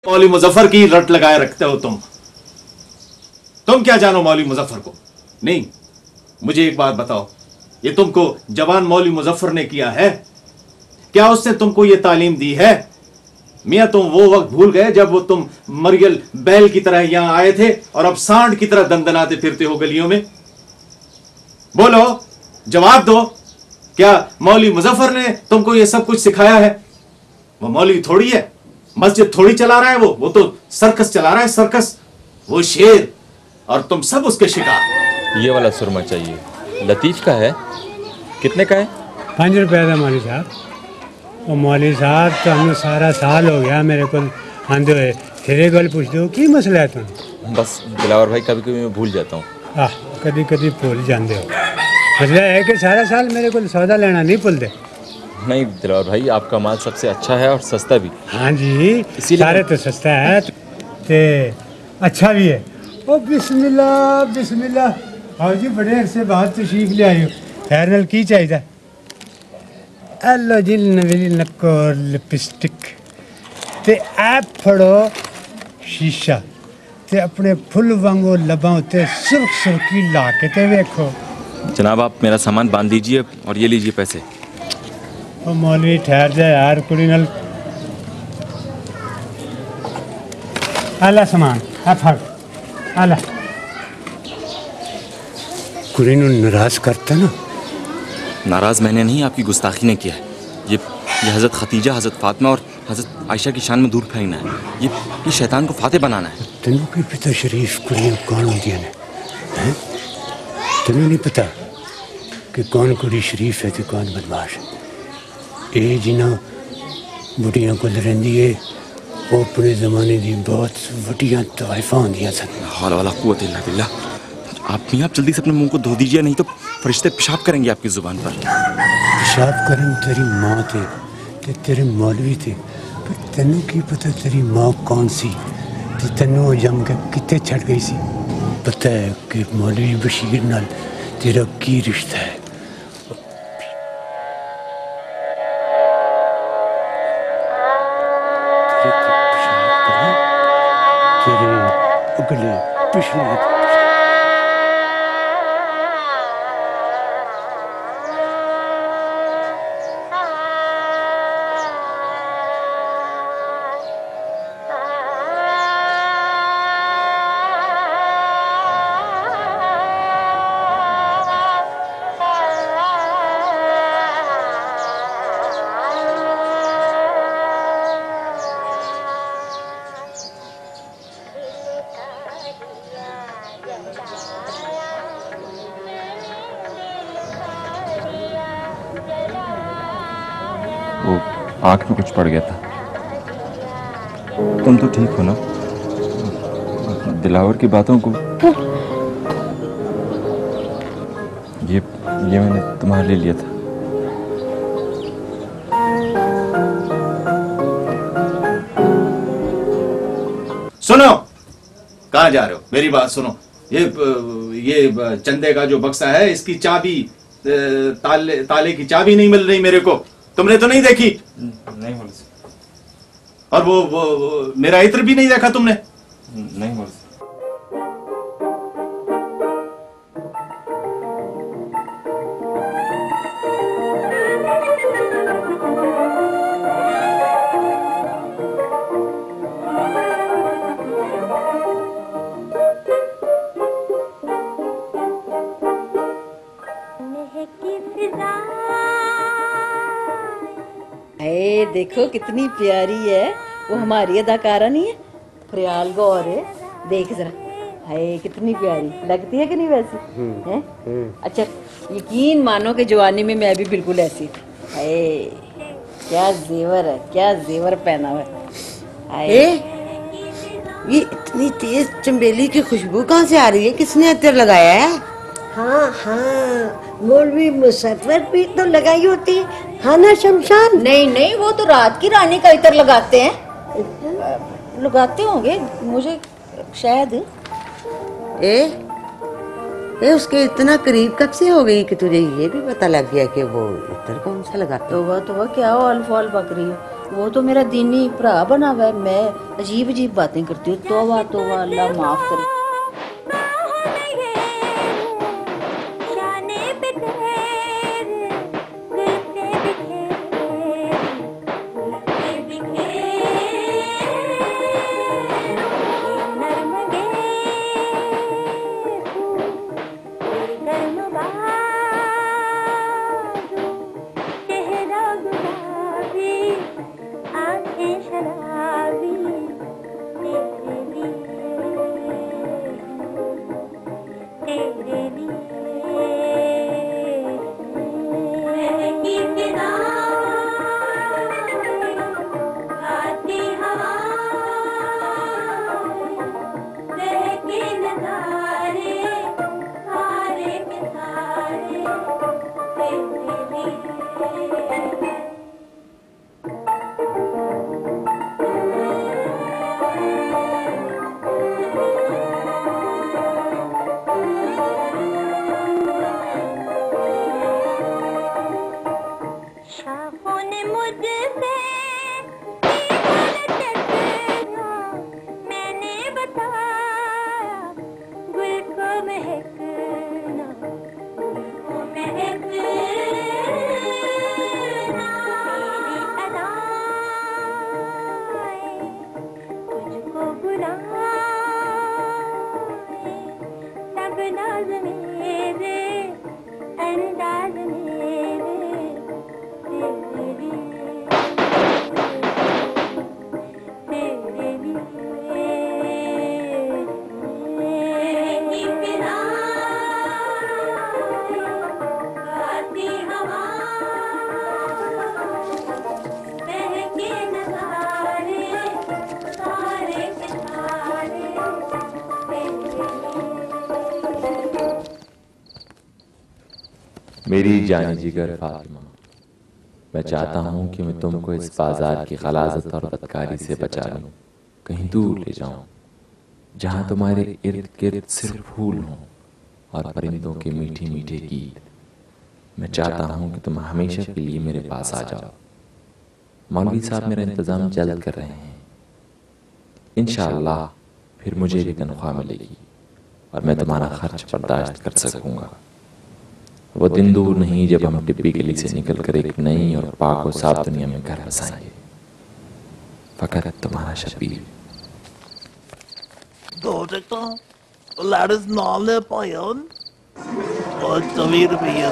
मौलवी मुजफ्फर की रट लगाए रखते हो तुम क्या जानो मौलवी मुजफ्फर को? नहीं, मुझे एक बात बताओ, ये तुमको जवान मौलवी मुजफ्फर ने किया है? क्या उसने तुमको ये तालीम दी है? मियां तुम वो वक्त भूल गए जब वो तुम मरियल बैल की तरह यहां आए थे और अब सांड की तरह दंदनाते फिरते हो गलियों में? बोलो, जवाब दो। क्या मौलवी मुजफ्फर ने तुमको ये सब कुछ सिखाया है? वो मौलवी थोड़ी है, मस्जिद थोड़ी चला रहा है, वो तो सर्कस चला रहा है, सर्कस। वो शेर और तुम सब उसके शिकार। ये वाला सुरमा चाहिए, लतीफ का है। कितने का है? 5 रुपये का मौलवी साहब। और मौलवी साहब तो हमें सारा साल हो गया मेरे को आंदे हुए, फिर गल पूछ दो की मसला है तुम? बस दिलावर भाई, कभी कभी मैं भूल जाता हूँ। कभी कभी भूल जाते हो। मसला है कि सारा साल मेरे को सौदा लेना नहीं भूलते। नहीं दिलावर भाई, आपका माल सबसे अच्छा है और सस्ता भी। हाँ जी, सारे तो सस्ता है ते अच्छा भी है। ओ बिस्मिल्लाह बिस्मिल्लाह। आओ जी, बड़े अरसे बाद तशरीफ ले आई हो। फेरल की चाहिए? हेलो जी, नवीली नक्को लिपस्टिक ते ऐप फड़ो शीशा ते अपने फुल वांगो लबां उत्ते सुर्ख सुर्खी ला के ते वेखो। जनाब, आप मेरा सामान बांध दीजिए और ये लीजिए पैसे। ओ मौलवी ठहर जाए यार, कुड़ी नल आला सामान आ फड़ आला। कुड़ी नू नाराज करता ना? नाराज मैंने नहीं, आपकी गुस्ताखी ने किया है। ये हज़रत खतीजा, हज़रत फातिमा और हज़रत आयशा की शान में दूर फेंकना है। ये शैतान को फाते बनाना है। तेनों की पता शरीफ कुड़ियाँ कौन होंदियां ने? तेनों नहीं पता कि कौन कुड़ी शरीफ है तो कौन बदमाश है? ये जिन्हों बुढ़ियाँ को लरेंदी है वो अपने ज़माने की बहुत वड्डियां तवाइफा होंदियां सन। हौला वला कुव्वत इल्ला बिल्लाह। आप जल्दी से अपने मुंह को धो दीजिए, नहीं तो फरिश्ते पेशाब करेंगे आपकी जुबान पर। पेशाब करें तेरी माँ थे तेरे मौलवी थे, पर तेनों की पता तेरी माँ कौन सी ते तेनों जम के कितने छड़ गई सी? पता है कि मौलवी बशीर नाल तेरा की रिश्ता है? तेरे अगले पिछले आँख में कुछ पड़ गया था। तुम तो ठीक हो ना? दिलावर की बातों को ये मैंने तुम्हारे लिए लिया था। सुनो, कहाँ जा रहे हो? मेरी बात सुनो। ये चंदे का जो बक्सा है, इसकी चाबी, ताले की चाबी नहीं मिल रही मेरे को। तुमने तो नहीं देखी? नहीं बोल। और वो मेरा इत्र भी नहीं देखा तुमने? नहीं बोल। देखो कितनी प्यारी है वो, हमारी अदाकारा नहीं है, फरियाल गौहर है। देख जरा, हाय कितनी प्यारी लगती है कि नहीं वैसी है? अच्छा, यकीन मानो कि जवानी में मैं भी बिल्कुल ऐसी थी। हाय क्या जेवर है, क्या जेवर पहना हुआ है। ये इतनी तेज चंबेली की खुशबू कहाँ से आ रही है? किसने अत्तर लगाया है? हाँ हाँ, मौलवी मुसफ्फर भी तो लगाई होती है ना शमशान? नहीं, वो तो रात की रानी का इत्र लगाते हैं। लगाते होंगे, मुझे शायद। उसके इतना करीब कब से हो गई कि तुझे ये भी पता लग गया कि वो इत्र कौन सा लगाते? तो क्या अल्फाल पक रही हो? वो तो मेरा दीनी भरा बना हुआ है, मैं अजीब अजीब बातें करती हूँ। तौबा तौबा, अल्लाह माफ करे। मेरी जानी जिगर फातिमा, मैं चाहता हूँ कि मैं तुमको इस बाजार की गलाजत और बदकारी से बचा लूँ, कहीं दूर ले जाऊँ जहाँ तुम्हारे इर्द गिर्द सिर्फ फूल हों और परिंदों के मीठे मीठे गीत। मैं चाहता हूँ कि तुम हमेशा के लिए मेरे पास आ जाओ। मौलवी साहब मेरा इंतज़ाम जल्द कर रहे हैं। इंशाअल्लाह फिर मुझे भी तनख्वाह मिलेगी और मैं तुम्हारा खर्च बर्दाश्त कर सकूँगा। वो दिन दूर नहीं जब हम टिब्बी गली से निकलकर एक नई और पाक और साफ दुनिया में घर बसाएंगे। फकत तुम्हारा Shabir. Moderator, ladders nalle payan. Och Tavir bhaiya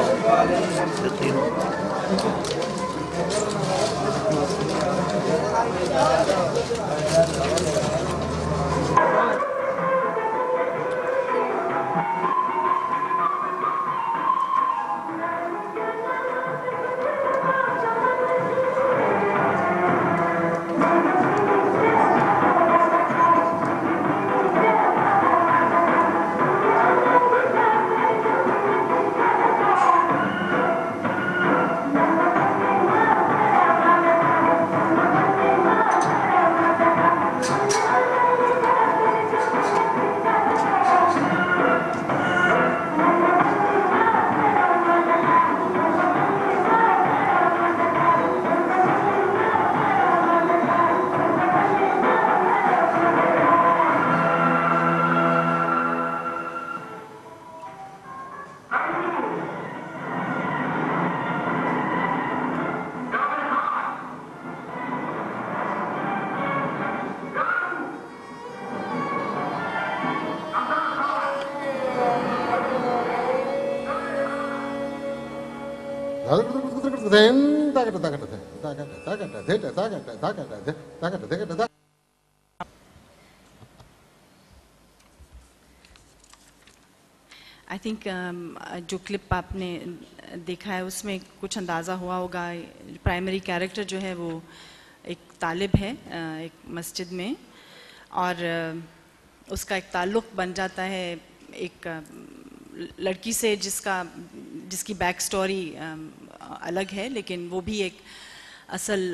I think जो क्लिप आपने देखा है उसमें कुछ अंदाज़ा हुआ होगा। प्राइमरी कैरेक्टर जो है वो एक तालिब है एक मस्जिद में, और उसका एक ताल्लुक़ बन जाता है एक लड़की से जिसकी बैक स्टोरी अलग है, लेकिन वो भी एक असल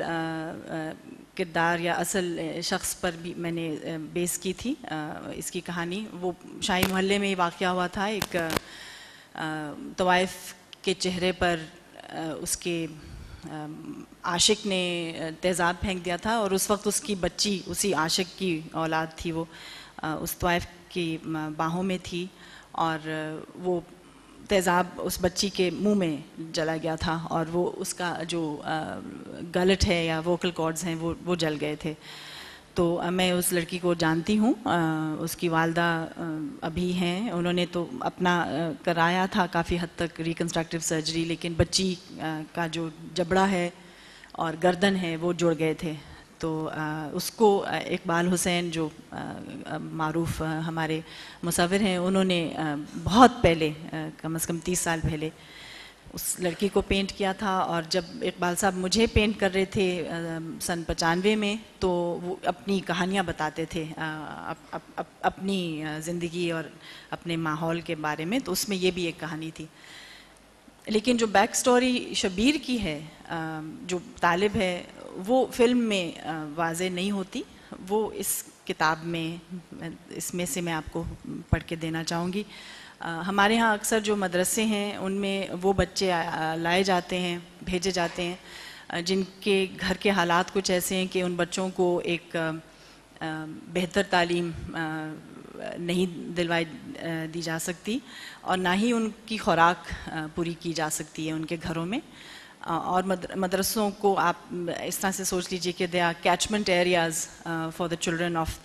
किरदार या असल शख्स पर भी मैंने बेस की थी इसकी कहानी। वो शाही मोहल्ले में वाक़या हुआ था। एक तवाइफ के चेहरे पर उसके आशिक ने तेज़ाब फेंक दिया था और उस वक्त उसकी बच्ची उसी आशिक की औलाद थी, वो उस तवाइफ की बाहों में थी और वो तेज़ाब उस बच्ची के मुंह में जला गया था और वो उसका जो गलट है या वोकल कॉर्ड्स हैं वो जल गए थे। तो मैं उस लड़की को जानती हूँ, उसकी वालदा अभी हैं, उन्होंने तो अपना कराया था काफ़ी हद तक रिकन्स्ट्रक्टिव सर्जरी, लेकिन बच्ची का जो जबड़ा है और गर्दन है वो जुड़ गए थे। तो उसको इकबाल हुसैन जो मारूफ हमारे मुसव्विर हैं, उन्होंने बहुत पहले कम से कम 30 साल पहले उस लड़की को पेंट किया था। और जब इकबाल साहब मुझे पेंट कर रहे थे सन 95 में, तो वो अपनी कहानियाँ बताते थे अपनी ज़िंदगी और अपने माहौल के बारे में, तो उसमें ये भी एक कहानी थी। लेकिन जो बैक स्टोरी शबीर की है, जो तालिब है, वो फिल्म में वाज़े नहीं होती, वो इस किताब में, इसमें से मैं आपको पढ़ के देना चाहूँगी। हमारे यहाँ अक्सर जो मदरसे हैं उनमें वो बच्चे लाए जाते हैं, भेजे जाते हैं जिनके घर के हालात कुछ ऐसे हैं कि उन बच्चों को एक बेहतर तालीम नहीं दिलवाई दी जा सकती और ना ही उनकी खुराक पूरी की जा सकती है उनके घरों में। और मदरसों को आप इस तरह से सोच लीजिए कि they are catchment areas for the children of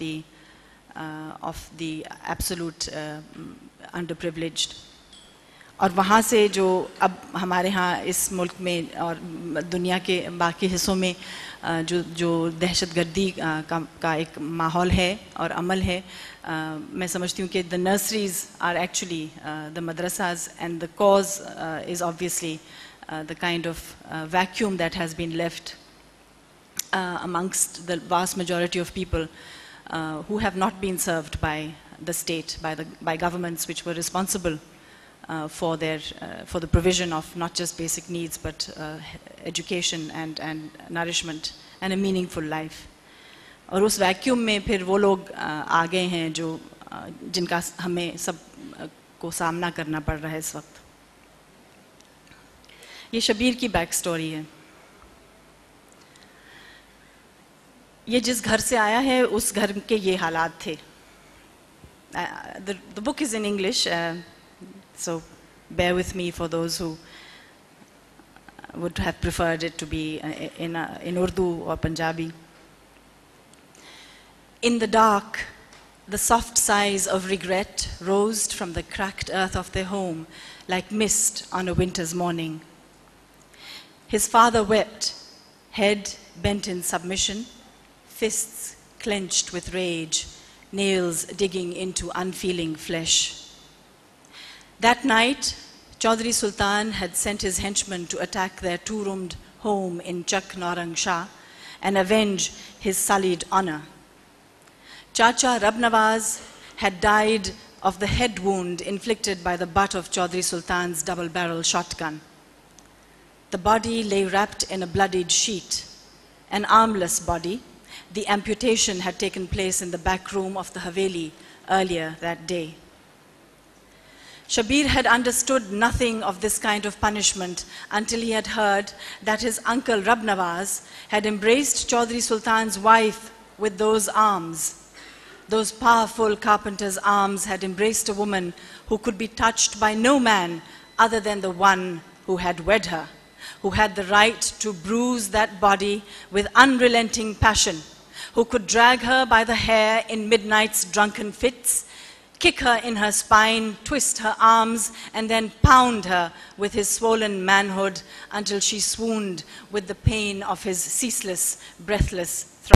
the absolute underprivileged. और वहाँ से जो अब हमारे यहाँ इस मुल्क में और दुनिया के बाकी हिस्सों में जो दहशतगर्दी का एक माहौल है और अमल है, मैं समझती हूँ कि the nurseries are actually the madrasas and the cause is obviously the kind of vacuum that has been left amongst the vast majority of people who have not been served by the state, by governments which were responsible for the provision of not just basic needs but education and nourishment and a meaningful life. और उस vacuum में फिर वो लोग आ गए हैं जो जिनका हमें सब को सामना करना पड़ रहा है इस वक्त। ये शबीर की बैक स्टोरी है। ये जिस घर से आया है उस घर के ये हालात थे। The book is in English, so bear with me for those who would have preferred it to be in Urdu or Punjabi. In the dark, the soft sighs of regret rose from the cracked earth of their home like mist on a winter's morning. His father wept, head bent in submission, fists clenched with rage, nails digging into unfeeling flesh. That night, Chaudhry Sultan had sent his henchmen to attack their two-roomed home in Chak Naurang Shah and avenge his sullied honor. Chacha Rabnawaz had died of the head wound inflicted by the butt of Chaudhry Sultan's double-barrel shotgun. The body lay wrapped in a bloodied sheet, an armless body. The amputation had taken place in the back room of the Haveli earlier that day. Shabir had understood nothing of this kind of punishment until he had heard that his uncle Rabnawaz had embraced Chaudhry Sultan's wife with those arms. Those powerful carpenter's arms had embraced a woman who could be touched by no man other than the one who had wed her, who had the right to bruise that body with unrelenting passion, who could drag her by the hair in midnight's drunken fits, kick her in her spine, twist her arms, and then pound her with his swollen manhood until she swooned with the pain of his ceaseless, breathless throb.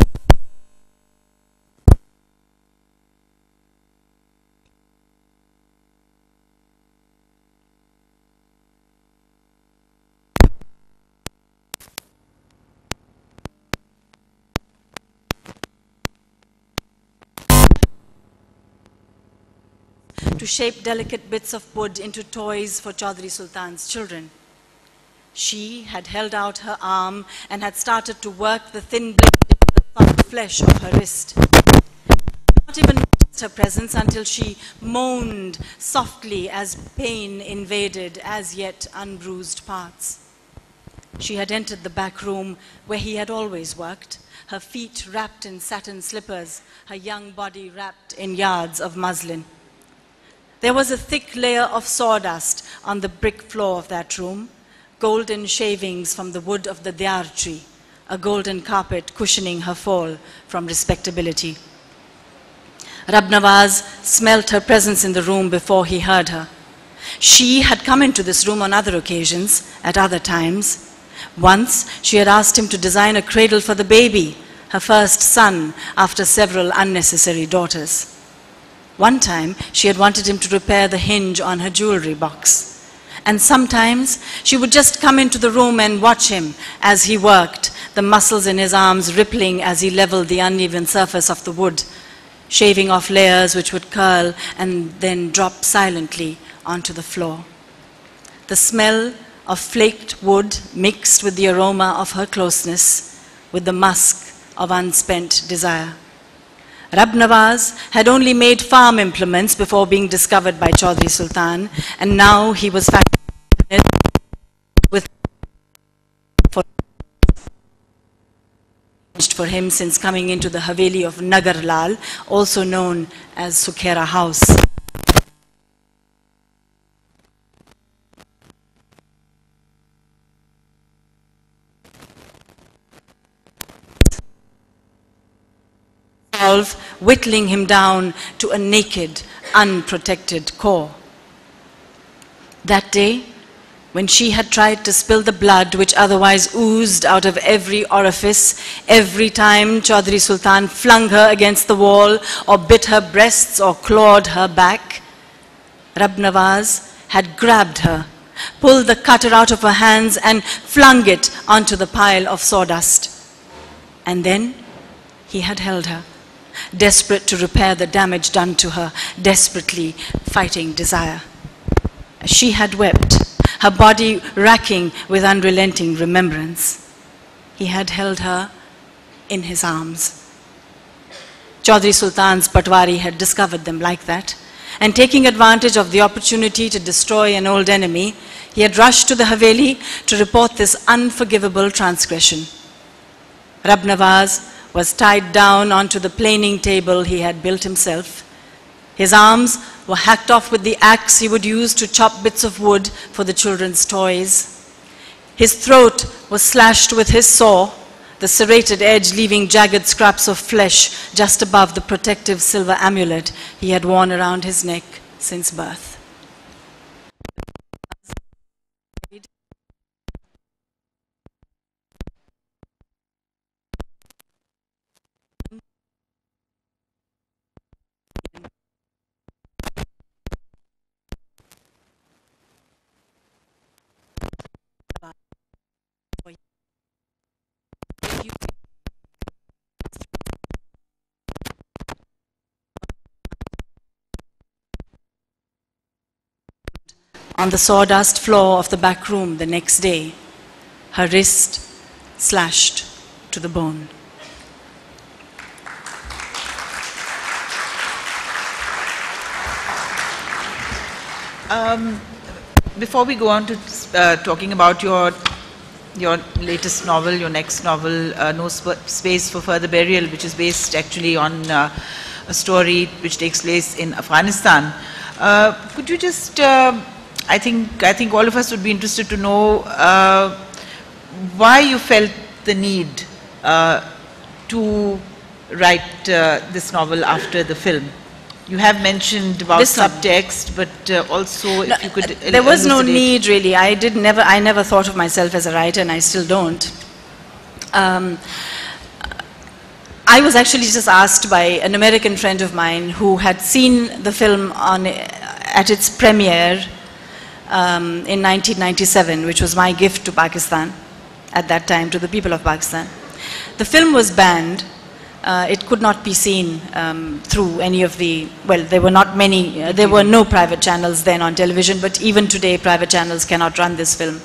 To shape delicate bits of wood into toys for Chaudhry Sultan's children. She had held out her arm and had started to work the thin blade into the soft flesh of her wrist. Not even noticed her presence until she moaned softly as pain invaded as yet unbruised parts. She had entered the back room where he had always worked, her feet wrapped in satin slippers, her young body wrapped in yards of muslin. There was a thick layer of sawdust on the brick floor of that room, golden shavings from the wood of the dear tree, a golden carpet cushioning her fall from respectability. Rab Nawaz smelt her presence in the room before he heard her. She had come into this room on other occasions, at other times. Once, she had asked him to design a cradle for the baby, her first son, after several unnecessary daughters. One time, she had wanted him to repair the hinge on her jewelry box. And sometimes, she would just come into the room and watch him as he worked, the muscles in his arms rippling as he leveled the uneven surface of the wood, shaving off layers which would curl and then drop silently onto the floor. The smell of flaked wood mixed with the aroma of her closeness, with the musk of unspent desire. Rab Nawaz had only made farm implements before being discovered by Chaudhry Sultan, and now he was fascinated with for him since coming into the Haveli of Nagar Lal, also known as Sukhera House. Whittling him down to a naked, unprotected core. That day, when she had tried to spill the blood which otherwise oozed out of every orifice, every time Chaudhry Sultan flung her against the wall or bit her breasts or clawed her back, Rab Nawaz had grabbed her, pulled the cutter out of her hands and flung it onto the pile of sawdust. And then he had held her, desperate to repair the damage done to her, desperately fighting desire. She had wept, her body racking with unrelenting remembrance. He had held her in his arms. Chaudhry Sultan's Patwari had discovered them like that, and taking advantage of the opportunity to destroy an old enemy, he had rushed to the Haveli to report this unforgivable transgression. Rab Nawaz was tied down onto the planing table he had built himself. His arms were hacked off with the axe he would use to chop bits of wood for the children's toys. His throat was slashed with his saw, the serrated edge leaving jagged scraps of flesh just above the protective silver amulet he had worn around his neck since birth. On the sawdust floor of the back room the next day, her wrist slashed to the bone. Before we go on to talking about your latest novel, your next novel, No Space for Further Burial, which is based actually on a story which takes place in Afghanistan, could you just I think all of us would be interested to know why you felt the need to write this novel after the film. You have mentioned about subtext, but also if you could... There was no need really. I never thought of myself as a writer, and I still don't. I was actually just asked by an American friend of mine who had seen the film at its premiere in 1997, which was my gift to Pakistan at that time, to the people of Pakistan. The film was banned. It could not be seen through any of the, well, there were not many, there were no private channels then on television, but even today private channels cannot run this film.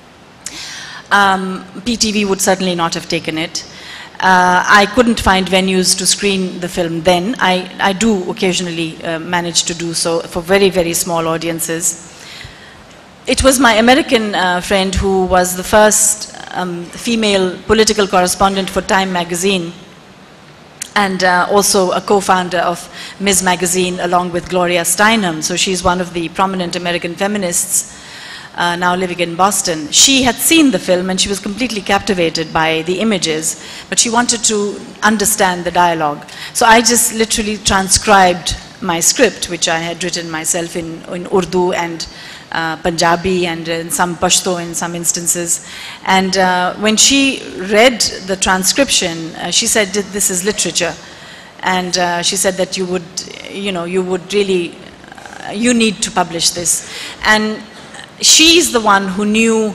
PTV would certainly not have taken it. I couldn't find venues to screen the film then. I do occasionally manage to do so for very, very small audiences. it was my American friend who was the first female political correspondent for Time magazine, and also a co-founder of Ms. Magazine along with Gloria Steinem. So she's one of the prominent American feminists now living in Boston. She had seen the film and she was completely captivated by the images, but she wanted to understand the dialogue. So I just literally transcribed my script, which I had written myself in Urdu and Punjabi and in some Pashto in some instances. And when she read the transcription, she said, this is literature. And she said that you would really, you need to publish this. And she's the one who knew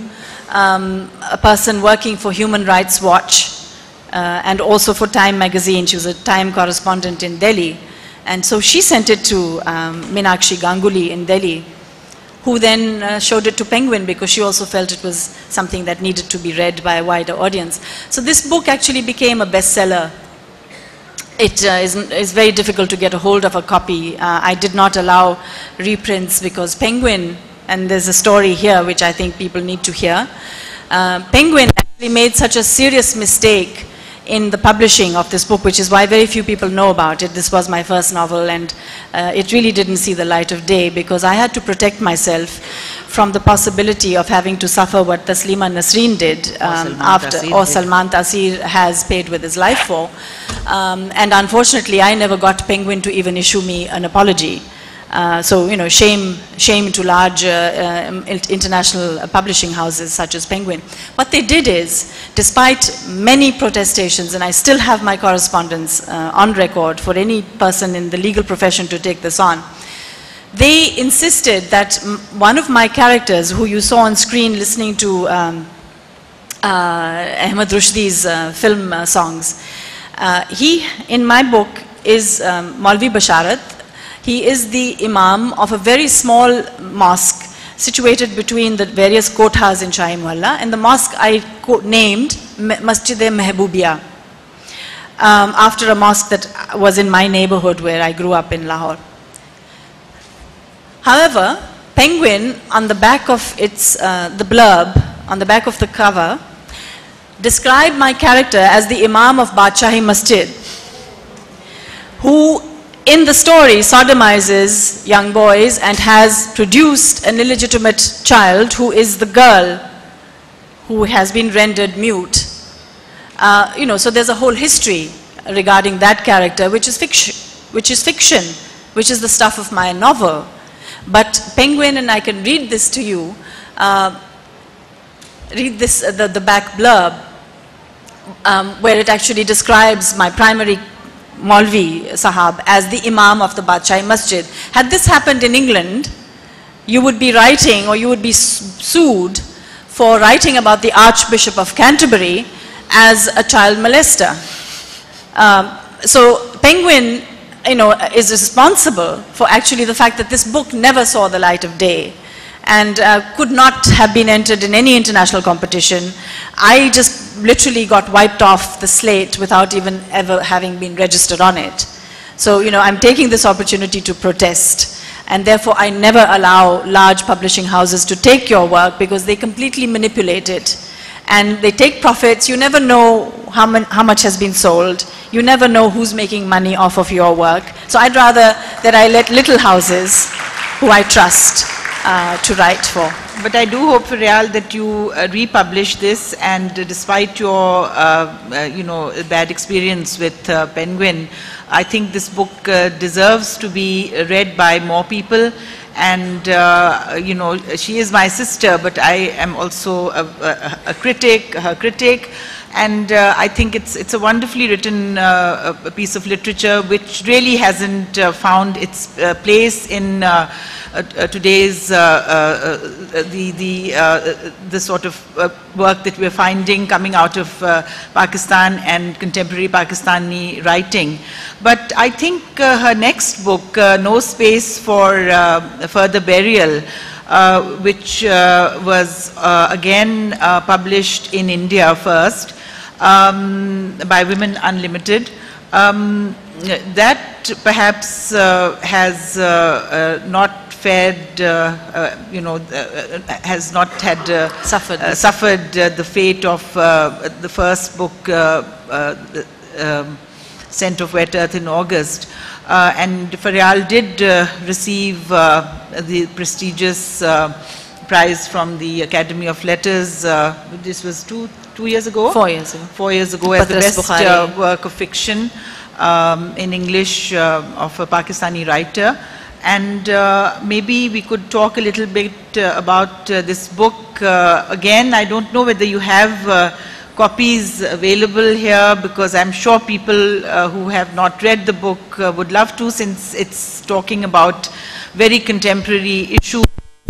a person working for Human Rights Watch and also for Time magazine. She was a Time correspondent in Delhi. And so she sent it to Meenakshi Ganguly in Delhi, who then showed it to Penguin because she also felt it was something that needed to be read by a wider audience. So this book actually became a bestseller. It is very difficult to get a hold of a copy. I did not allow reprints because Penguin, and there's a story here which I think people need to hear. Penguin actually made such a serious mistake in the publishing of this book, which is why very few people know about it. This was my first novel, and it really didn't see the light of day because I had to protect myself from the possibility of having to suffer what Taslima Nasreen did or Salman Taseer has paid with his life for. And unfortunately, I never got Penguin to even issue me an apology. So, you know, shame to large international publishing houses such as Penguin. What they did is, despite many protestations, and I still have my correspondence on record for any person in the legal profession to take this on, they insisted that one of my characters, who you saw on screen listening to Ahmed Rushdi's film songs, he, in my book, is Maulvi Basharat. He is the imam of a very small mosque situated between the various kothas in Shahi Mohalla, and the mosque I named Masjid-e-Mehboobiya, after a mosque that was in my neighborhood where I grew up in Lahore. However, Penguin, on the back of its, the blurb, on the back of the cover, described my character as the imam of Badshahi Masjid, who in the story sodomizes young boys and has produced an illegitimate child who is the girl who has been rendered mute. You know, so there's a whole history regarding that character, which is fiction, which is the stuff of my novel. But Penguin, and I can read this to you, read this, the back blurb, where it actually describes my primary Maulvi Sahab as the Imam of the Badshahi Masjid. Had this happened in England, you would be writing, or you would be sued for writing about the Archbishop of Canterbury as a child molester. So Penguin, you know, is responsible for actually the fact that this book never saw the light of day and could not have been entered in any international competition. I just literally got wiped off the slate without even ever having been registered on it. So, you know, I'm taking this opportunity to protest, and therefore I never allow large publishing houses to take your work because they completely manipulate it. And they take profits. You never know how much has been sold. You never know who's making money off of your work. So I'd rather that I let little houses who I trust to write for. But I do hope, Feryal, that you republish this, and despite your, you know, bad experience with Penguin, I think this book deserves to be read by more people. And, you know, she is my sister, but I am also a critic, her critic. And I think it's a wonderfully written piece of literature which really hasn't found its place in today's the sort of work that we're finding coming out of Pakistan and contemporary Pakistani writing. But I think her next book, No Space for Further Burial, which was again published in India first by Women Unlimited, that perhaps has not fared, has not had suffered the fate of the first book, Scent of Wet Earth in August. And Feryal did receive the prestigious prize from the Academy of Letters. This was two years ago? 4 years ago. 4 years ago, as the best work of fiction in English of a Pakistani writer. And maybe we could talk a little bit about this book. Again, I don't know whether you have copies available here, because I'm sure people who have not read the book would love to, since it's talking about very contemporary issues,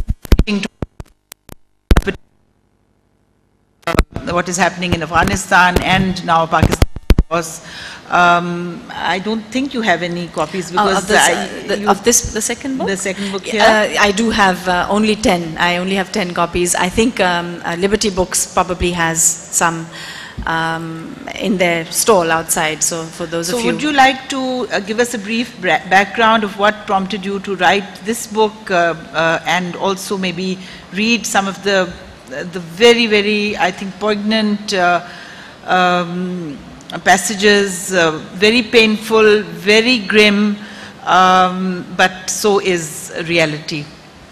what is happening in Afghanistan and now Pakistan. I don't think you have any copies, because the second book? The second book here? I do have only 10. I only have 10 copies. I think Liberty Books probably has some in their stall outside, so for those of you. So would you like to give us a brief background of what prompted you to write this book, and also maybe read some of the very, very, I think, poignant passages, very painful, very grim, but so is reality.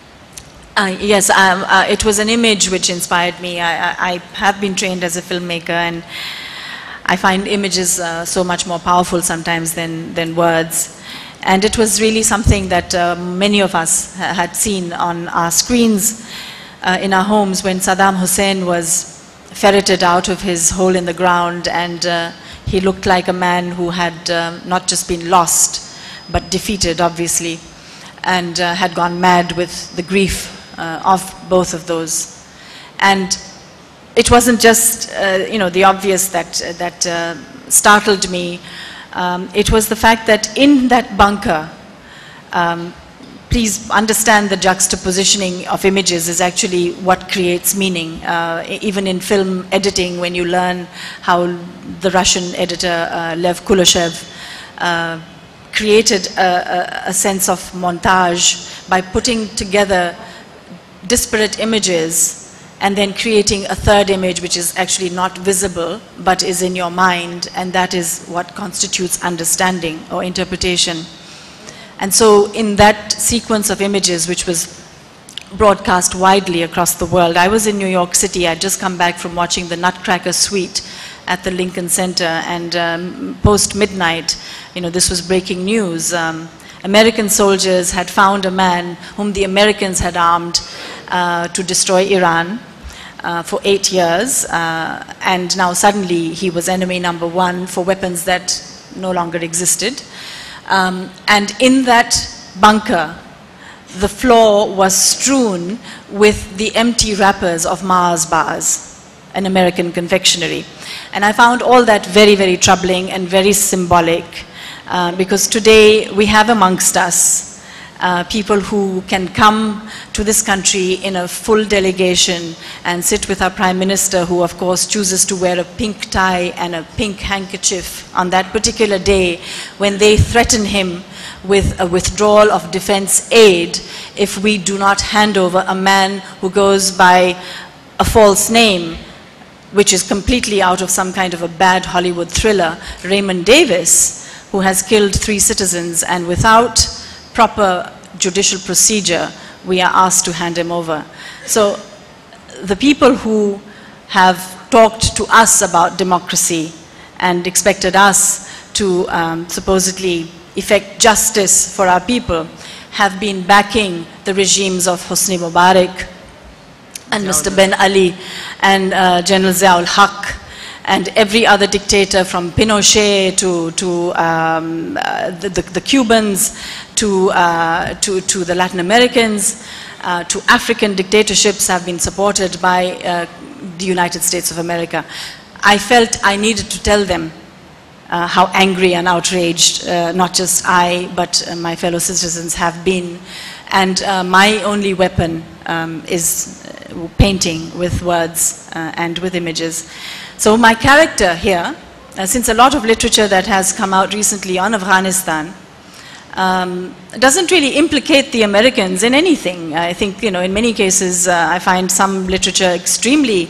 Yes, it was an image which inspired me. I have been trained as a filmmaker, and I find images so much more powerful sometimes than words. And it was really something that many of us had seen on our screens in our homes when Saddam Hussein was ferreted out of his hole in the ground, and he looked like a man who had not just been lost, but defeated, obviously, and had gone mad with the grief of both of those. And it wasn't just, the obvious that startled me. It was the fact that in that bunker, please understand the juxtapositioning of images is actually what creates meaning. Even in film editing, when you learn how the Russian editor Lev Kuleshov created a sense of montage by putting together disparate images and then creating a third image which is actually not visible but is in your mind, and that is what constitutes understanding or interpretation. And so in that sequence of images, which was broadcast widely across the world, I was in New York City. I'd just come back from watching the Nutcracker Suite at the Lincoln Center, and post-midnight, this was breaking news. American soldiers had found a man whom the Americans had armed to destroy Iran for 8 years, and now suddenly he was enemy number one for weapons that no longer existed. And in that bunker, the floor was strewn with the empty wrappers of Mars bars, an American confectionery. And I found all that very, very troubling and very symbolic, because today we have amongst us people who can come to this country in a full delegation and sit with our Prime Minister, who of course chooses to wear a pink tie and a pink handkerchief on that particular day when they threaten him with a withdrawal of defense aid if we do not hand over a man who goes by a false name, which is completely out of some kind of a bad Hollywood thriller, Raymond Davis, who has killed 3 citizens, and without proper judicial procedure, we are asked to hand him over. So the people who have talked to us about democracy and expected us to supposedly effect justice for our people have been backing the regimes of Hosni Mubarak and Mr. Ben Ali and General Ziaul Haq and every other dictator from Pinochet to the Cubans to the Latin Americans to African dictatorships have been supported by the United States of America. I felt I needed to tell them how angry and outraged not just I but my fellow citizens have been, and my only weapon is painting with words and with images. So my character here since a lot of literature that has come out recently on Afghanistan doesn't really implicate the Americans in anything. I think, in many cases, I find some literature extremely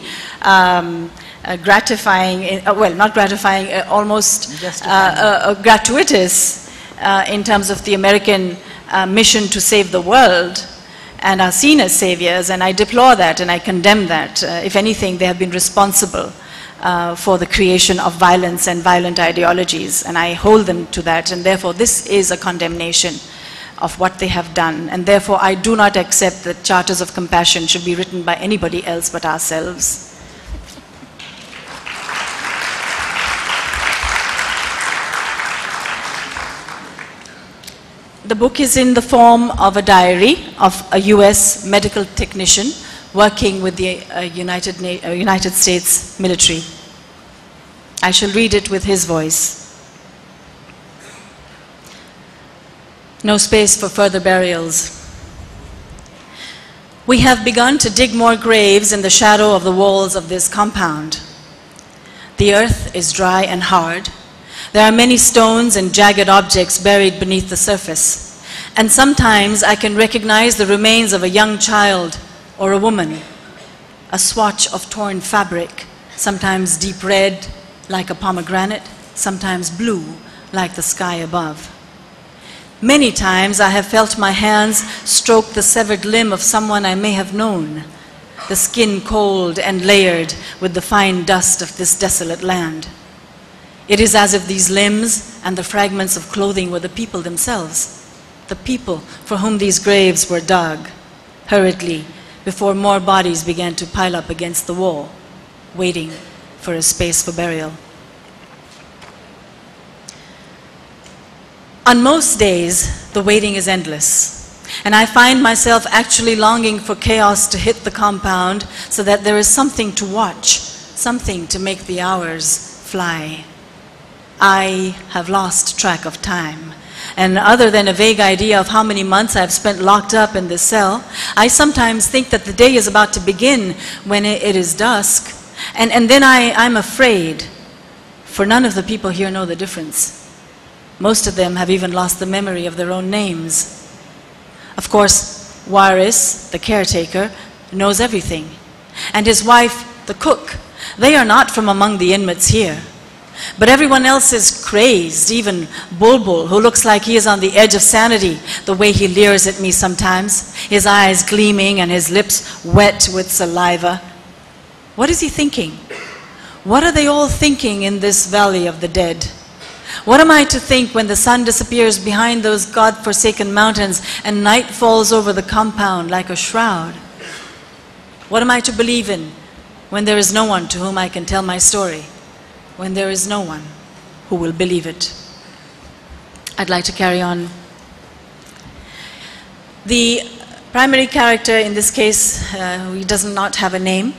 gratifying, well, not gratifying, almost gratuitous in terms of the American mission to save the world, and are seen as saviors, and I deplore that and I condemn that. If anything, they have been responsible for the creation of violence and violent ideologies, and I hold them to that, and therefore this is a condemnation of what they have done, and therefore I do not accept that charters of compassion should be written by anybody else but ourselves. The book is in the form of a diary of a US medical technician working with the United States military. I shall read it with his voice. No space for further burials. We have begun to dig more graves in the shadow of the walls of this compound. The earth is dry and hard. There are many stones and jagged objects buried beneath the surface, and sometimes I can recognize the remains of a young child or a woman, a swatch of torn fabric, sometimes deep red like a pomegranate, sometimes blue like the sky above. Many times I have felt my hands stroke the severed limb of someone I may have known, the skin cold and layered with the fine dust of this desolate land. It is as if these limbs and the fragments of clothing were the people themselves, the people for whom these graves were dug, hurriedly, before more bodies began to pile up against the wall, waiting for a space for burial. On most days, the waiting is endless, and I find myself actually longing for chaos to hit the compound so that there is something to watch, something to make the hours fly. I have lost track of time, and other than a vague idea of how many months I've spent locked up in this cell, I sometimes think that the day is about to begin when it is dusk, and then I'm afraid, for none of the people here know the difference. Most of them have even lost the memory of their own names. Of course, Waris, the caretaker, knows everything, and his wife, the cook, they are not from among the inmates here. But everyone else is crazed, even Bulbul, who looks like he is on the edge of sanity, the way he leers at me sometimes, his eyes gleaming and his lips wet with saliva. What is he thinking? What are they all thinking in this valley of the dead? What am I to think when the sun disappears behind those God-forsaken mountains and night falls over the compound like a shroud? What am I to believe in when there is no one to whom I can tell my story? When there is no one who will believe it? I'd like to carry on. The primary character in this case, he does not have a name.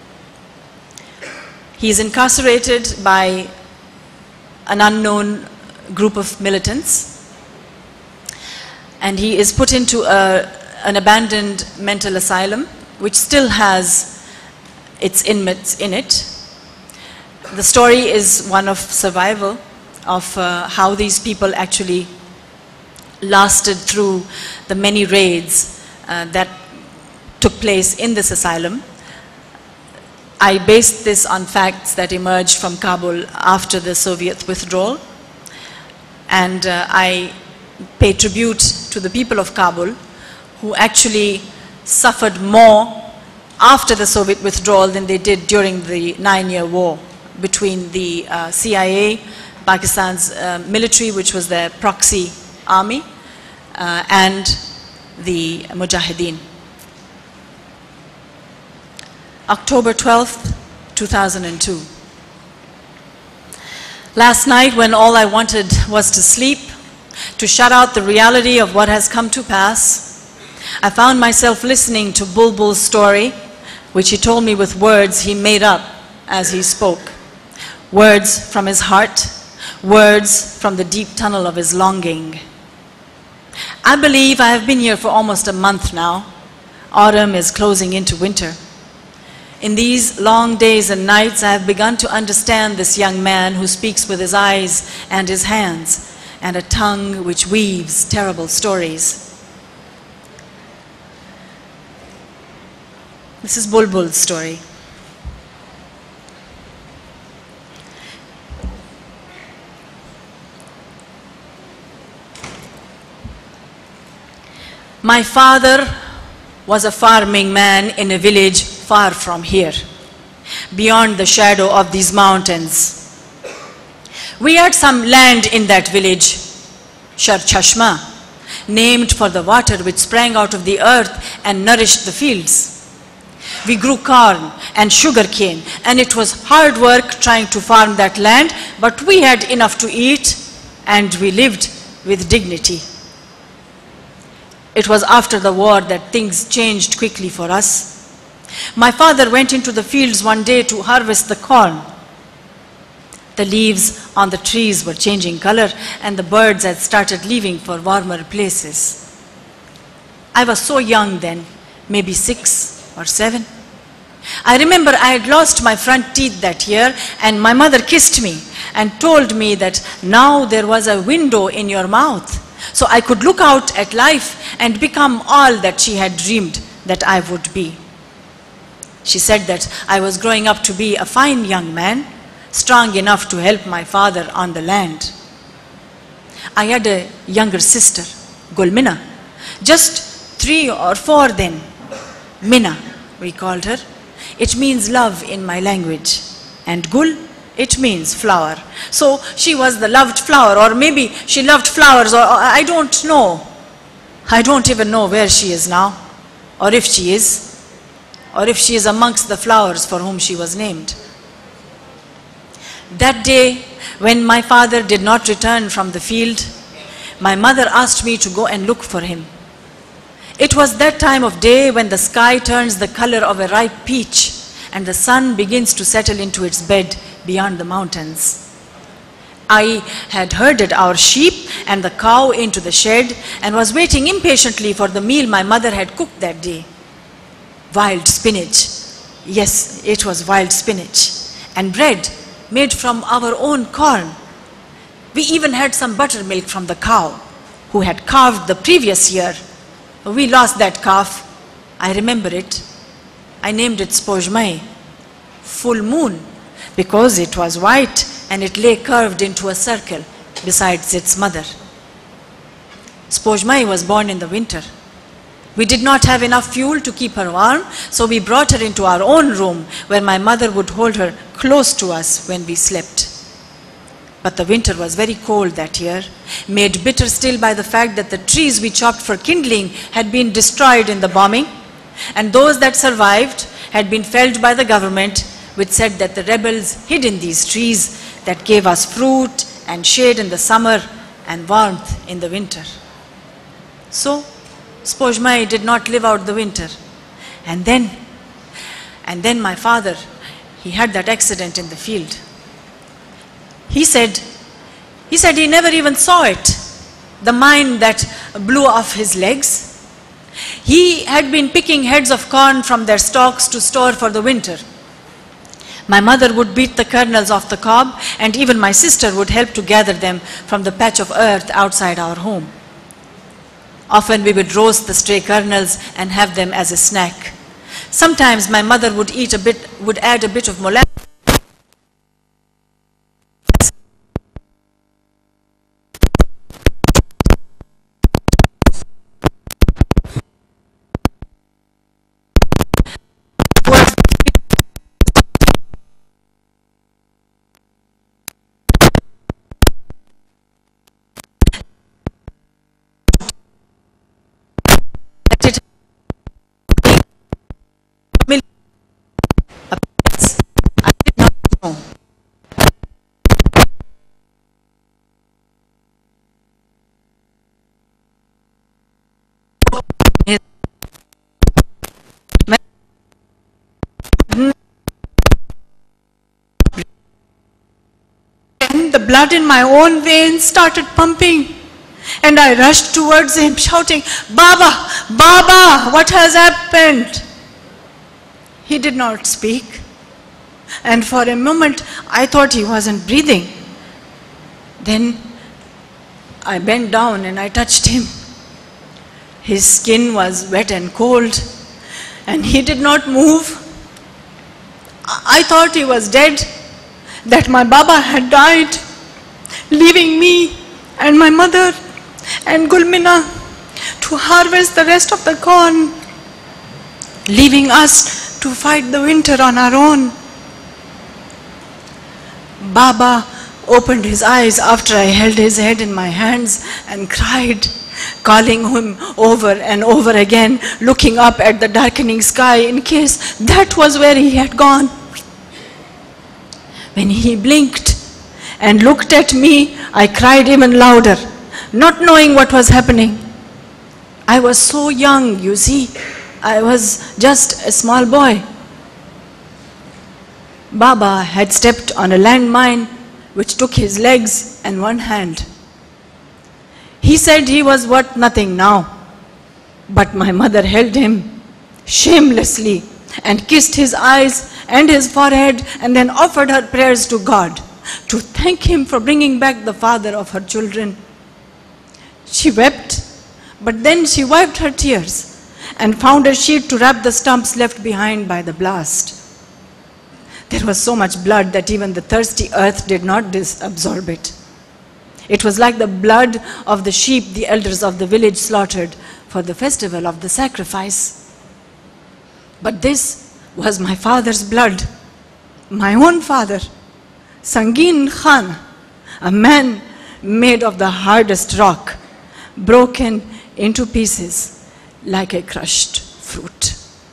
He is incarcerated by an unknown group of militants, and he is put into an abandoned mental asylum which still has its inmates in it. The story is one of survival, of how these people actually lasted through the many raids that took place in this asylum. I based this on facts that emerged from Kabul after the Soviet withdrawal, and I pay tribute to the people of Kabul who actually suffered more after the Soviet withdrawal than they did during the 9-year war between the CIA, Pakistan's military, which was their proxy army, and the Mujahideen. October 12th, 2002. Last night, when all I wanted was to sleep, to shut out the reality of what has come to pass, I found myself listening to Bulbul's story, which he told me with words he made up as he spoke. Words from his heart, words from the deep tunnel of his longing. I believe I have been here for almost a month now. Autumn is closing into winter. In these long days and nights, I have begun to understand this young man who speaks with his eyes and his hands, and a tongue which weaves terrible stories. This is Bulbul's story. My father was a farming man in a village far from here, beyond the shadow of these mountains. We had some land in that village, Shar Chashma, named for the water which sprang out of the earth and nourished the fields. We grew corn and sugarcane, and it was hard work trying to farm that land, but we had enough to eat and we lived with dignity. It was after the war that things changed quickly for us. My father went into the fields one day to harvest the corn. The leaves on the trees were changing color, and the birds had started leaving for warmer places. I was so young then, maybe 6 or 7. I remember I had lost my front teeth that year, and my mother kissed me and told me that now there was a window in your mouth, so I could look out at life and become all that she had dreamed that I would be. She said that I was growing up to be a fine young man, strong enough to help my father on the land. I had a younger sister, Gulmina, just 3 or 4 then. Mina, we called her. It means love in my language. And Gul, it means flower. So she was the loved flower, or maybe she loved flowers, or I don't know. I don't even know where she is now, or if she is amongst the flowers for whom she was named. That day, when my father did not return from the field, my mother asked me to go and look for him. It was that time of day when the sky turns the color of a ripe peach and the sun begins to settle into its bed beyond the mountains. I had herded our sheep and the cow into the shed and was waiting impatiently for the meal my mother had cooked that day. Wild spinach. Yes, it was wild spinach. And bread made from our own corn. We even had some buttermilk from the cow who had calved the previous year. We lost that calf. I remember it. I named it Spojmai, full moon, because it was white and it lay curved into a circle besides its mother. Spojmai was born in the winter. We did not have enough fuel to keep her warm, so we brought her into our own room where my mother would hold her close to us when we slept. But the winter was very cold that year, made bitter still by the fact that the trees we chopped for kindling had been destroyed in the bombing, and those that survived had been felled by the government, which said that the rebels hid in these trees that gave us fruit and shade in the summer and warmth in the winter. So, Spojmai did not live out the winter. And then my father, he had that accident in the field. He said he never even saw it, the mine that blew off his legs. He had been picking heads of corn from their stalks to store for the winter. My mother would beat the kernels off the cob, and even my sister would help to gather them from the patch of earth outside our home. Often we would roast the stray kernels and have them as a snack. Sometimes my mother would add a bit of molasses the blood in my own veins started pumping, and I rushed towards him shouting, "Baba, Baba, what has happened?" He did not speak. And for a moment, I thought he wasn't breathing. Then I bent down and I touched him. His skin was wet and cold, and he did not move. I thought he was dead, that my Baba had died, leaving me and my mother and Gulmina to harvest the rest of the corn, leaving us to fight the winter on our own. Baba opened his eyes after I held his head in my hands and cried, calling him over and over again, looking up at the darkening sky in case that was where he had gone. When he blinked and looked at me, I cried even louder, not knowing what was happening. I was so young, you see. I was just a small boy. Baba had stepped on a landmine which took his legs and one hand. He said he was worth nothing now, but my mother held him shamelessly and kissed his eyes and his forehead and then offered her prayers to God to thank him for bringing back the father of her children. She wept, but then she wiped her tears and found a sheet to wrap the stumps left behind by the blast. There was so much blood that even the thirsty earth did not absorb it. It was like the blood of the sheep the elders of the village slaughtered for the festival of the sacrifice. But this was my father's blood, my own father, Sangin Khan, a man made of the hardest rock, broken into pieces like a crushed fruit.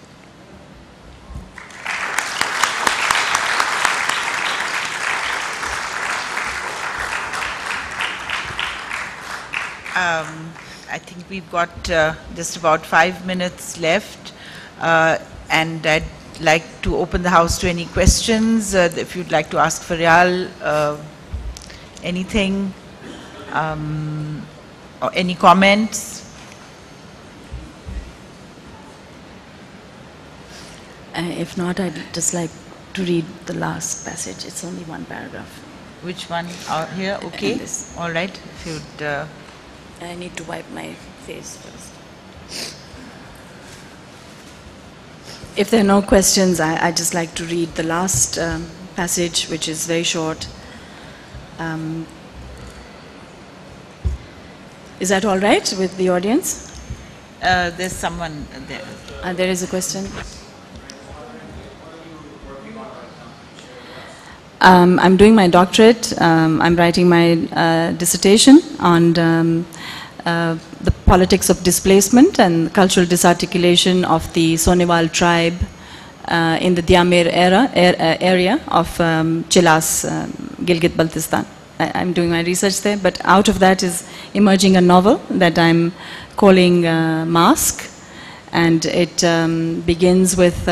I think we've got just about 5 minutes left, and I'd like to open the house to any questions. If you'd like to ask Feryal anything, or any comments. If not, I'd just like to read the last passage. It's only one paragraph. Which one? Here? Okay. All right. If you'd... I need to wipe my face first. If there are no questions, I'd just like to read the last passage, which is very short. Is that all right with the audience? There's someone there. There is a question. I'm doing my doctorate. I'm writing my dissertation on the politics of displacement and cultural disarticulation of the Sonewal tribe in the Diamir area of Chilas, Gilgit-Baltistan. I'm doing my research there, but out of that is emerging a novel that I'm calling Mask, and it begins with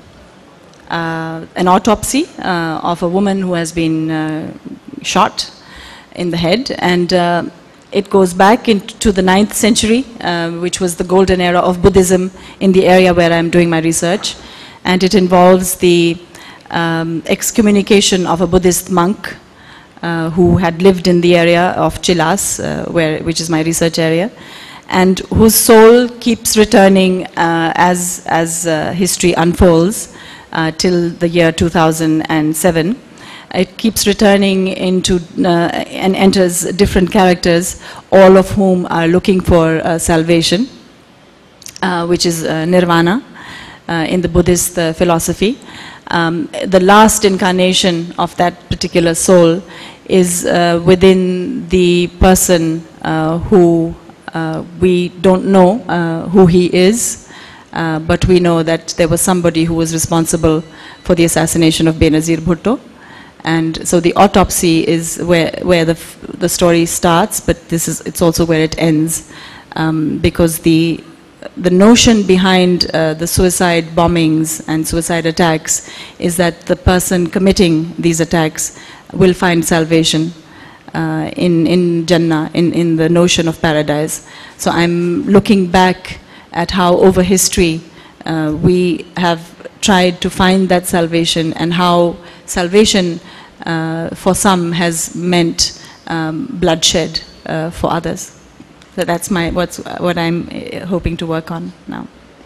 an autopsy of a woman who has been shot in the head, and it goes back into the 9th century, which was the golden era of Buddhism in the area where I'm doing my research, and it involves the excommunication of a Buddhist monk who had lived in the area of Chilas, which is my research area, and whose soul keeps returning as history unfolds. Till the year 2007. It keeps returning into and enters different characters, all of whom are looking for salvation, which is nirvana in the Buddhist philosophy. The last incarnation of that particular soul is within the person who we don't know who he is. But we know that there was somebody who was responsible for the assassination of Benazir Bhutto. And so the autopsy is where the story starts, but it's also where it ends. Because the notion behind the suicide bombings and suicide attacks is that the person committing these attacks will find salvation in Jannah, in the notion of paradise. So I'm looking back at how over history we have tried to find that salvation, and how salvation for some has meant bloodshed for others. So that's what I'm hoping to work on now.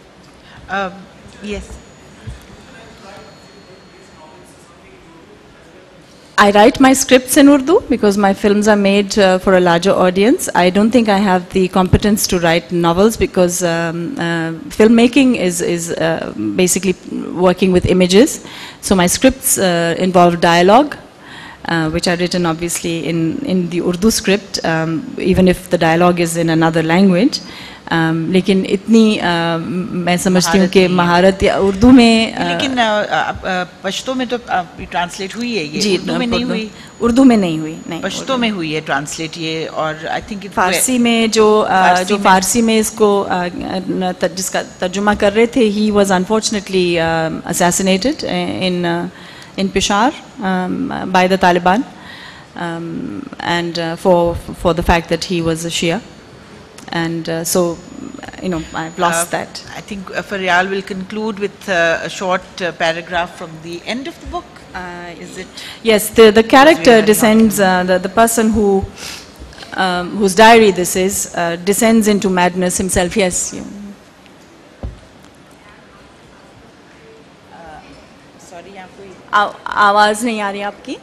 Yes. I write my scripts in Urdu because my films are made for a larger audience. I don't think I have the competence to write novels because filmmaking is basically working with images. So my scripts involve dialogue, which are written obviously in the Urdu script, even if the dialogue is in another language. लेकिन इतनी मैं समझती हूँ कि महारत या उर्दू में लेकिन पश्तो में तो ट्रांसलेट हुई है ये, जी, उर्दू में नहीं हुई, उर्दू में नहीं हुई, नहीं, पश्तो में हुई है ट्रांसलेट ये, और आई थिंक फारसी में जो फारसी में इसको जिसका तर्जुमा कर रहे थे, he was unfortunately assassinated in Peshawar by the Taliban, and for the fact that he was a Shia. And so, I've lost that. I think Feryal will conclude with a short paragraph from the end of the book. Is it? Yes, the character descends, the person whose diary this is, descends into madness himself. Yes. Sorry, आवाज़ नहीं आ रही आपकी?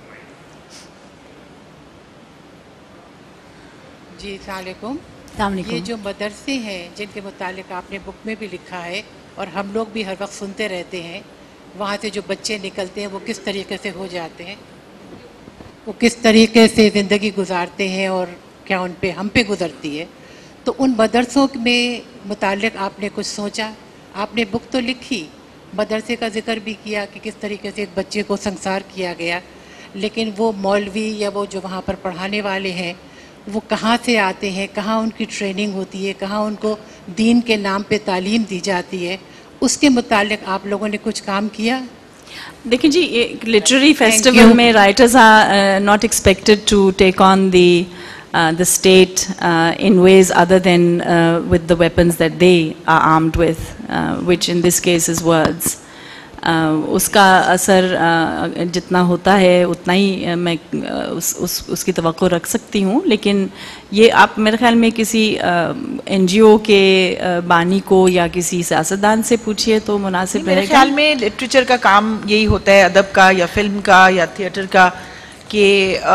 जी, अस्सलाम वालेकुम। ये जो मदरसे हैं जिनके मुतालिक आपने बुक में भी लिखा है और हम लोग भी हर वक्त सुनते रहते हैं, वहाँ से जो बच्चे निकलते हैं वो किस तरीके से हो जाते हैं, वो किस तरीके से ज़िंदगी गुजारते हैं और क्या उन पे हम पे गुजरती है, तो उन मदरसों में मुतालिक आपने कुछ सोचा? आपने बुक तो लिखी, मदरसे का जिक्र भी किया कि किस तरीके से एक बच्चे को संसार किया गया, लेकिन वो मौलवी या वो जो वहाँ पर पढ़ाने वाले हैं वो कहाँ से आते हैं, कहाँ उनकी ट्रेनिंग होती है, कहाँ उनको दीन के नाम पे तालीम दी जाती है, उसके मुतालिक आप लोगों ने कुछ काम किया? देखिए जी, लिटरेरी फेस्टिवल में writers are not expected to take on the state in ways other than with the weapons that they are armed with, which in this case is words. उसका असर जितना होता है उतना ही मैं उसकी तवक्को रख सकती हूँ, लेकिन ये आप मेरे ख्याल में किसी NGO के बानी को या किसी सियासतदान से पूछिए तो मुनासिब रहेगा। मेरे ख्याल में लिटरेचर का काम यही होता है, अदब का या फिल्म का या थिएटर का, कि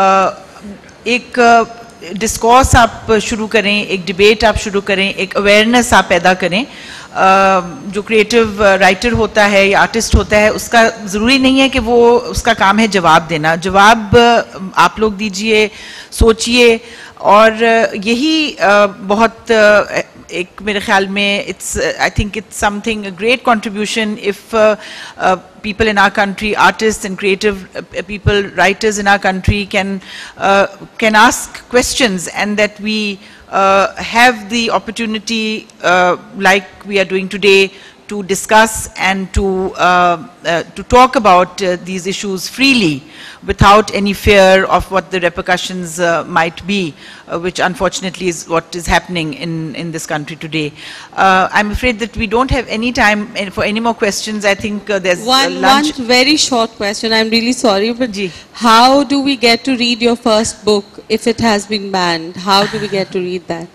एक डिस्कोर्स आप शुरू करें, एक डिबेट आप शुरू करें, एक अवेयरनेस आप पैदा करें। जो क्रिएटिव राइटर होता है या आर्टिस्ट होता है उसका ज़रूरी नहीं है कि वो उसका काम है जवाब देना, जवाब आप लोग दीजिए, सोचिए, और यही बहुत एक मेरे ख्याल में I think it's something, a great contribution if people in our country, artists and creative people, writers in our country can ask questions, and that we have the opportunity, like we are doing today, to discuss and to talk about these issues freely without any fear of what the repercussions might be, which unfortunately is what is happening in this country today. I'm afraid that we don't have any time for any more questions. I think there's one very short question. I'm really sorry, but how do we get to read your first book if it has been banned? How do we get to read that?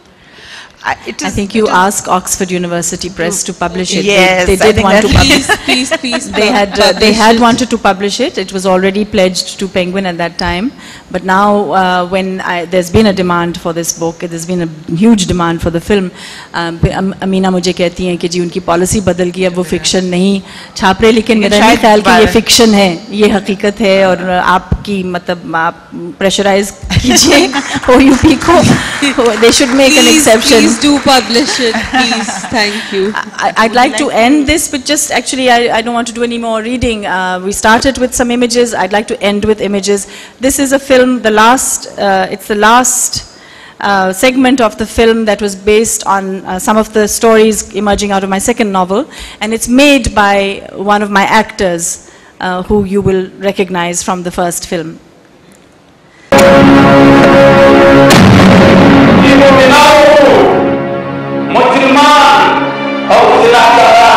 I think you ask Oxford University Press to publish it. Yes, they did want to publish it. Please. They had wanted to publish it. It was already pledged to Penguin at that time. But now, when there's been a demand for this book, there's been a huge demand for the film. Amina मुझे कहती हैं कि जी उनकी policy बदल गई, अब वो fiction नहीं छाप रहे, लेकिन मेरा नहीं ख्याल कि ये फिक्शन है, ये हकीकत है, और आपकी मतलब आप प्रेशराइज कीजिए OUP को. They should make an exception. Please do publish it, please. Thank you. I'd like to end this with just, actually, I don't want to do any more reading. We started with some images. I'd like to end with images. This is a film, it's the last segment of the film that was based on some of the stories emerging out of my second novel. And it's made by one of my actors who you will recognize from the first film. मुसलमान और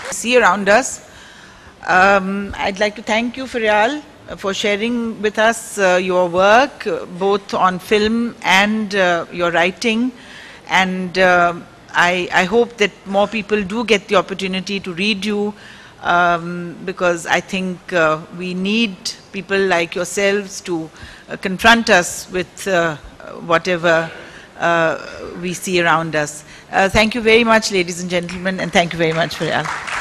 see around us. I'd like to thank you, Feryal, for sharing with us your work, both on film and your writing. And I hope that more people do get the opportunity to read you, because I think we need people like yourselves to confront us with whatever we see around us. Thank you very much, ladies and gentlemen, and thank you very much, Feryal.